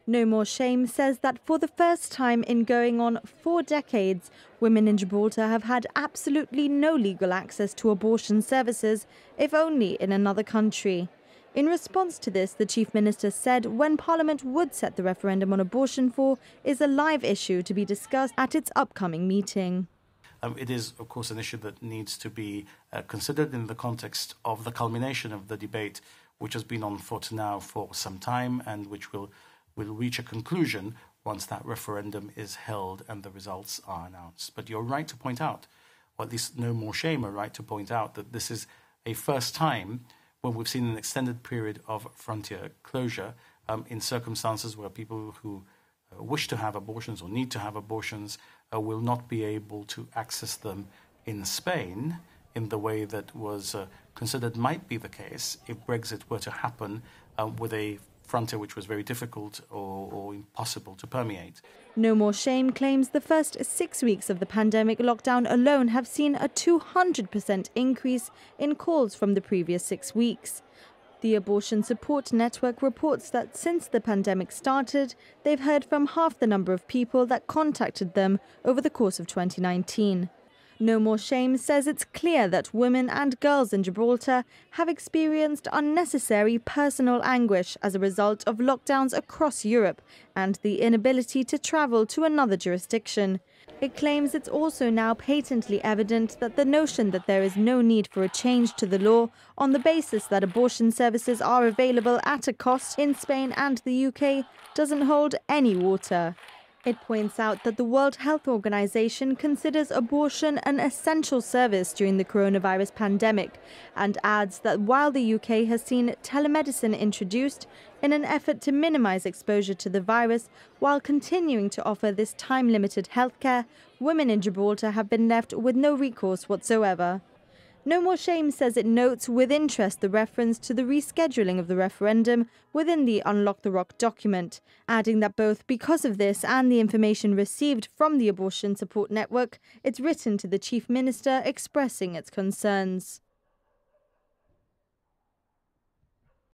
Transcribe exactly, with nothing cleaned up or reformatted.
No More Shame says that for the first time in going on four decades, women in Gibraltar have had absolutely no legal access to abortion services, if only in another country. In response to this, the Chief Minister said when Parliament would set the referendum on abortion for is a live issue to be discussed at its upcoming meeting. Um, it is, of course, an issue that needs to be uh, considered in the context of the culmination of the debate, which has been on foot now for some time and which will, will reach a conclusion once that referendum is held and the results are announced. But you're right to point out, or at least No More Shame are right to point out, that this is a first time when we've seen an extended period of frontier closure um, in circumstances where people who uh, wish to have abortions or need to have abortions uh, will not be able to access them in Spain in the way that was uh, considered might be the case if Brexit were to happen uh, with a frontier which was very difficult or, or impossible to permeate. No More Shame claims the first six weeks of the pandemic lockdown alone have seen a two hundred percent increase in calls from the previous six weeks. The Abortion Support Network reports that since the pandemic started, they've heard from half the number of people that contacted them over the course of twenty nineteen. No More Shame says it's clear that women and girls in Gibraltar have experienced unnecessary personal anguish as a result of lockdowns across Europe and the inability to travel to another jurisdiction. It claims it's also now patently evident that the notion that there is no need for a change to the law on the basis that abortion services are available at a cost in Spain and the U K doesn't hold any water. It points out that the World Health Organization considers abortion an essential service during the coronavirus pandemic and adds that while the U K has seen telemedicine introduced in an effort to minimize exposure to the virus while continuing to offer this time-limited healthcare, women in Gibraltar have been left with no recourse whatsoever. No More Shame says it notes with interest the reference to the rescheduling of the referendum within the Unlock the Rock document, adding that both because of this and the information received from the Abortion Support Network, it's written to the Chief Minister expressing its concerns.